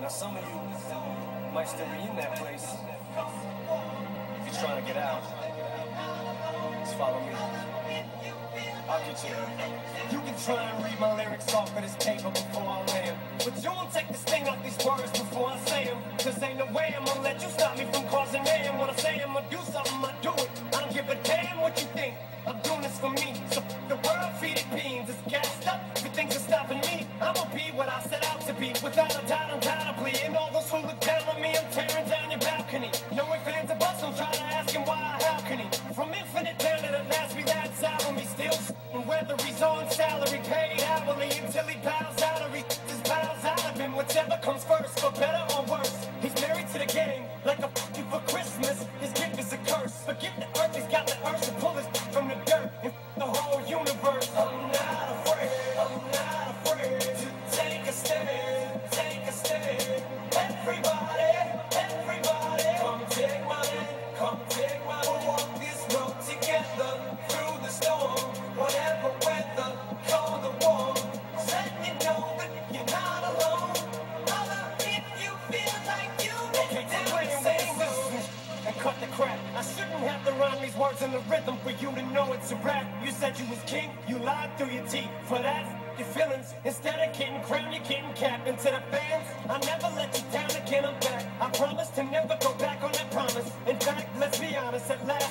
Now some of you might still be in that place. If you're trying to get out, just follow me. I'll get you there. You can try and read my lyrics off of this paper before I lay 'em, but you won't take the sting out these words before I say 'em. Cause ain't no way I'm gonna let you stop me from causing mayhem. When I say I'm gonna do something, I do it. I don't give a damn what you think. I'm doing this for me. So the world feed it beans. It's gassed up. Everything's are stopping me. I'ma be what I set out to be. Without a doubt, undoubtedly. And all those who look down on me, I'm tearing down your balcony. No ifs, ands, or buts. I'm trying to ask him why, how can he? From infinite down to the last, we that sour me still. Whether he's on salary, paid hourly, until he bows out or he just bows out of him. Whichever comes first, for better or worse. He's married to the game, like a f***ing for Christmas. His gift is a curse. Forgive the earth, he's got the urge to pull his from the dirt and the whole universe. I'm not afraid to take a stand, take a stand. Everybody, come take my hand, come take my hand. We'll walk this road together through the storm. Whatever weather, cold or warm, just let you know that you're not alone. Holla if you feel like you need to sing and cut the crap. I shouldn't have to rhyme these words in the rhythm for you to know it's a rap. You said you was king, you lied through your teeth. For that, your feelings, instead of getting crowned, you're getting capped. And to the fans, I never let you down again, I'm back. I promise to never go back on that promise. In fact, let's be honest, at last